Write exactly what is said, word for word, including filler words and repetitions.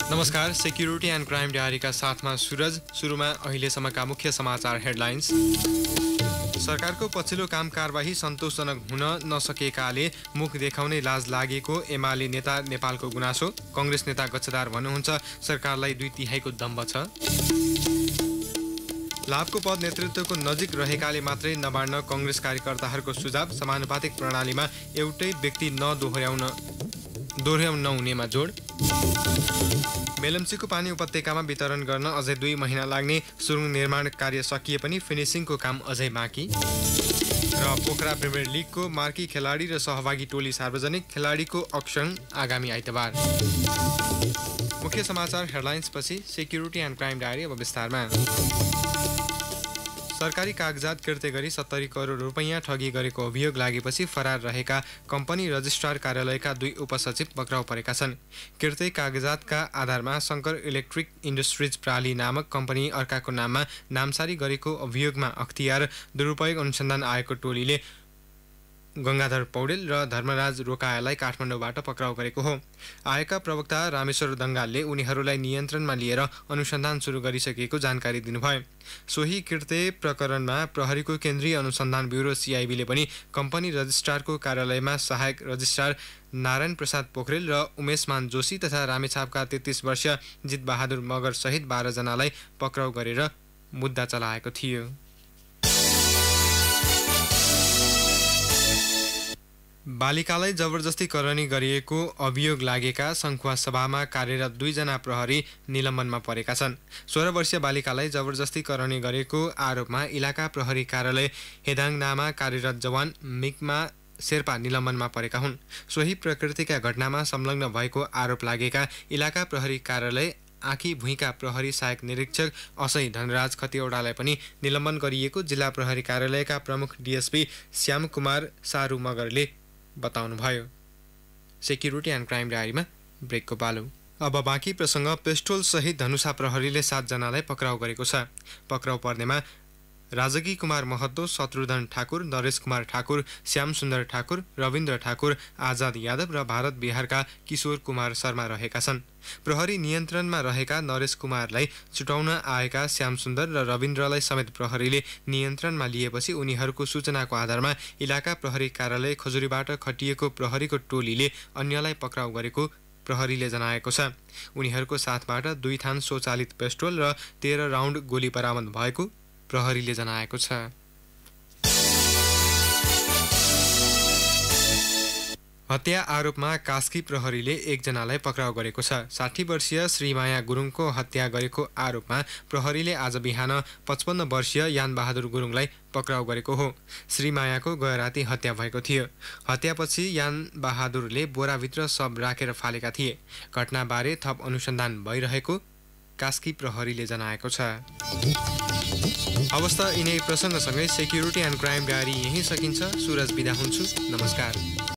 नमस्कार, security and crime डायरीका साथमा सुरज। सुरुमा अहिलेसम्मका मुख्य समाचार हेडलाइन्स। सरकारको पछिल्लो काम कारबाही सन्तोषजनक हुन नसकेकाले मुख देखाउनै लाज लागेको एमाले नेता नेपालको गुनासो। कङ्ग्रेस नेता गच्छदार भन्नुहुन्छ सरकारलाई दुई तिहाईको दम्ब छ। लाभको पद नेतृत्वको नजिक रहेकाले मात्रै नबाड्न कङ्ग्रेस कार्यकर्ताहरूको सुझाव। समानुपातिक प्रणालीमा एउटै व्यक्ति नदोहोर्याउन दोहोर्याउन नहुनेमा जोड। मेलम्चीको पानी उपत्यकामा वितरण गर्न अझै दुई महिना लाग्ने। सुरुङ निर्माण कार्य सकिए पनि फिनिसिङको काम अझै बाँकी। र पोखरा प्रिमियर लिगको मार्की खेलाडी र सहभागी टोली सार्वजनिक। खेलाडीको अक्सन आगामी आइतबार। मुख्य समाचार हेडलाइन्सपछि सेक्युरिटी एन्ड क्राइम डायरी अब विस्तारमा। सरकारी कागजात किर्ते गरी सत्तरी करोड रुपैयाँ ठगी गरेको अभियोग लागेपछि फरार रहेका कम्पनी रजिस्ट्रार कार्यालयका दुई उपसचिव पक्राउ परेका छन्। किर्ते कागजातका आधारमा शङ्कर इलेक्ट्रिक इन्डस्ट्रिज प्राली नामक कम्पनी अर्काको नाममा नामसारी गरेको अभियोगमा अख्तियार दुरुपयोग अनुसन्धान आयोगको टोलीले गङ्गाधर पौडेल र धर्मराज रोकायालाई काठमाडौँबाट पक्राउ गरेको हो। आयोगका प्रवक्ता रामेश्वर दङ्गालले उनीहरूलाई नियन्त्रणमा लिएर अनुसन्धान सुरु गरिसकेको जानकारी दिनुभयो। सोही किर्ते प्रकरणमा प्रहरीको केन्द्रीय अनुसन्धान ब्युरो सिआइबीले पनि कम्पनी रजिस्ट्रारको कार्यालयमा सहायक रजिस्ट्रार नारायण प्रसाद पोखरेल र उमेशमान जोशी तथा रामेछापका तेत्तीस वर्षीय जितबहादुर मगर सहित बाह्रजनालाई पक्राउ गरेर मुद्दा चलाएको थियो। बालिकालाई जबरजस्ती करनी गरिएको अभियोग लागेका सङ्खुवा सभामा कार्यरत दुईजना प्रहरी निलम्बनमा परेका छन्। सोह्र वर्षीय बालिकालाई जबरजस्ती करनी गरेको आरोपमा इलाका प्रहरी कार्यालय हेदाङनामा कार्यरत जवान मिकमा शेर्पा निलम्बनमा परेका हुन्। सोही प्रकृतिका घटनामा संलग्न भएको आरोप लागेका इलाका प्रहरी कार्यालय आँखी भुइँका प्रहरी सहायक निरीक्षक असै धनराज खतिवडालाई पनि निलम्बन गरिएको जिल्ला प्रहरी कार्यालयका प्रमुख डिएसपी श्याम कुमार सारू मगरले बताउनुभयो। सेक्युरिटी एन्ड क्राइम डायरीमा ब्रेकको पालो। अब बाँकी प्रसङ्ग। पेस्टोल सहित धनुषा प्रहरीले सातजनालाई पक्राउ गरेको छ। पक्राउ पर्नेमा राजकी कुमार महतो, शत्रुधन ठाकुर, नरेश कुमार ठाकुर, श्याम सुन्दर ठाकुर, रविन्द्र ठाकुर, आजाद यादव र भारत बिहारका किशोर कुमार शर्मा रहेका छन्। प्रहरी नियन्त्रणमा रहेका नरेश कुमारलाई छुटाउन आएका श्याम सुन्दर र रविन्द्रलाई समेत प्रहरीले नियन्त्रणमा लिएपछि उनीहरूको सूचनाको आधारमा इलाका प्रहरी कार्यालय खजुरीबाट खटिएको प्रहरीको टोलीले अन्यलाई पक्राउ गरेको प्रहरीले जनाएको छ। उनीहरूको साथबाट दुई थान स्वचालित पेस्टोल र तेह्र राउन्ड गोली बरामद भएको प्रहरीले जनाएको छ। हत्या आरोपमा कास्की प्रहरीले एकजनालाई पक्राउ गरेको छ। साठी वर्षीय श्रीमाया गुरुङको हत्या गरेको आरोपमा प्रहरीले आज बिहान पचपन्न वर्षीय यानबहादुर गुरुङलाई पक्राउ गरेको हो। श्रीमायाको गएराती हत्या भएको थियो। हत्यापछि यानबहादुरले बोराभित्र शव राखेर फालेका थिए। घटनाबारे थप अनुसन्धान भइरहेको कास्की प्रहरीले जनाएको छ। अवस्था यिनै प्रसङ्गसँगै सेक्युरिटी एन्ड क्राइम डायरी यहीँ सकिन्छ। सुरज बिदा हुन्छु। नमस्कार।